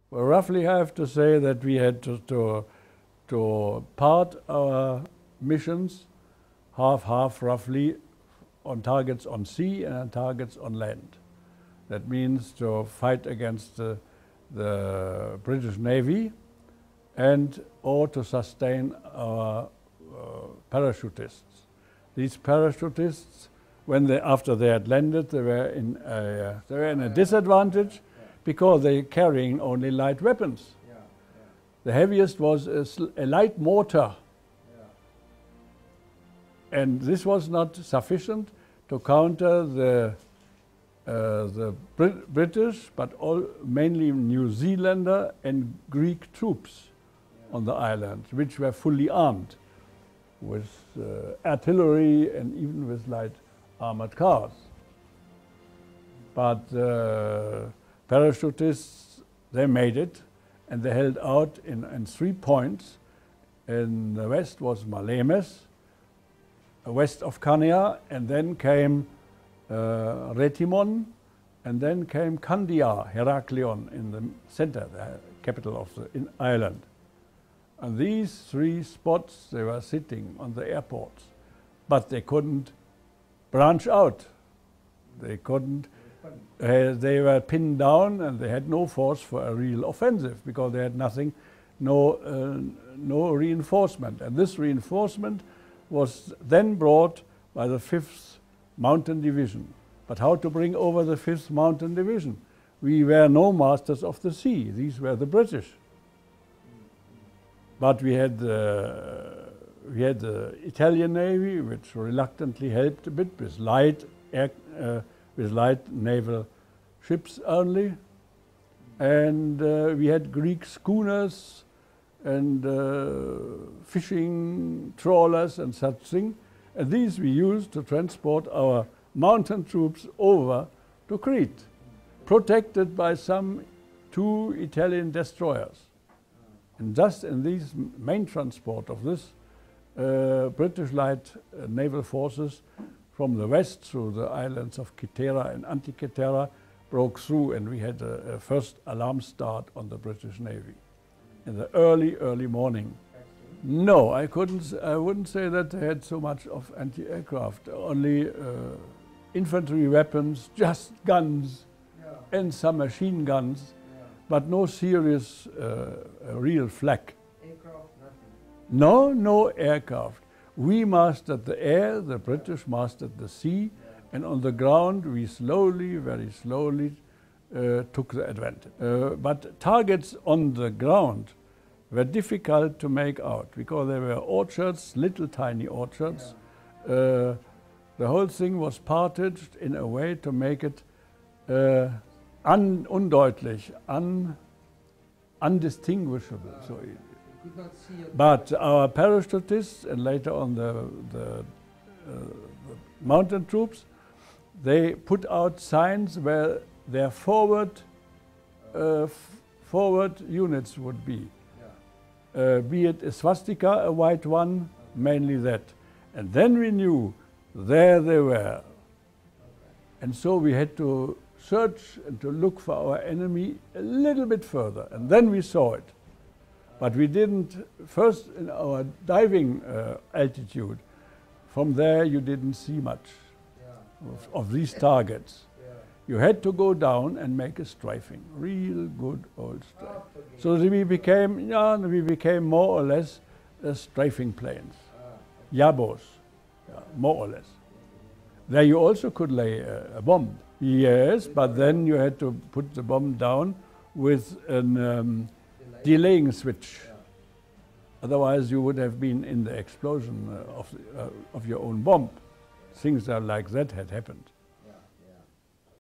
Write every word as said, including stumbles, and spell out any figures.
Well, roughly I have to say that we had to, to, to part our missions half-half roughly on targets on sea and on targets on land. That means to fight against the, the British Navy and or to sustain our uh, parachutists. These parachutists, when they, after they had landed, they were in a, they were in a disadvantage because they were carrying only light weapons. Yeah, yeah. The heaviest was a, a light mortar. Yeah. And this was not sufficient to counter the, uh, the Brit British, but all, mainly New Zealander and Greek troops yeah. on the island, which were fully armed with uh, artillery and even with light armored cars. But uh, parachutists, they made it, and they held out in, in three points. In the west was Malemes, west of Kania, and then came uh, Retimon, and then came Kandia, Heraklion, in the center, the capital of the in island. And these three spots, they were sitting on the airports, but they couldn't branch out. They couldn't, uh, they were pinned down and they had no force for a real offensive because they had nothing, no, uh, no reinforcement. And this reinforcement was then brought by the fifth Mountain Division. But how to bring over the fifth Mountain Division? We were no masters of the sea. These were the British. But we had the, we had the Italian Navy, which reluctantly helped a bit with light, air, uh, with light naval ships only. And uh, we had Greek schooners and uh, fishing trawlers and such things. And these we used to transport our mountain troops over to Crete, protected by some two Italian destroyers. And just in these main transport of this, uh, British light uh, naval forces from the west through the islands of Kythera and Antikythera broke through, and we had a, a first alarm start on the British Navy in the early, early morning. No, I couldn't. I wouldn't say that they had so much of anti-aircraft. Only uh, infantry weapons, just guns, yeah. and some machine guns. But no serious, uh, real flak. Aircraft, nothing? No, no aircraft. We mastered the air, the British mastered the sea, yeah. and on the ground we slowly, very slowly uh, took the advantage. Uh, but targets on the ground were difficult to make out because there were orchards, little tiny orchards. Yeah. Uh, the whole thing was parted in a way to make it uh, Un, undeutlich, un, undistinguishable. Uh, so, could not see it. But our parachutists and later on the, the, uh, the mountain troops, they put out signs where their forward, uh, forward units would be. Yeah. Uh, be it a swastika, a white one, okay. mainly that. And then we knew there they were. Okay. And so we had to search and to look for our enemy a little bit further, and then we saw it. But we didn't, first in our diving uh, altitude, from there you didn't see much yeah. of, of these targets. Yeah. You had to go down and make a strafing, real good old strafe. Oh, so we became, yeah, we became more or less uh, strafing planes, ah, okay. Yabos, yeah, more or less. There you also could lay a, a bomb. Yes, but then you had to put the bomb down with a um, delaying switch. Yeah. Otherwise you would have been in the explosion uh, of, uh, of your own bomb. Things like that had happened.